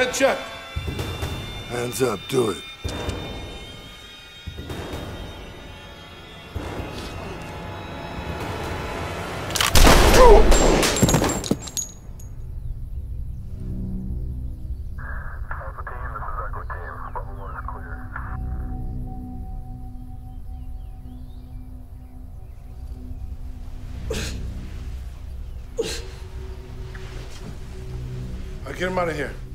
Head check. Hands up, do it. Get him out of here.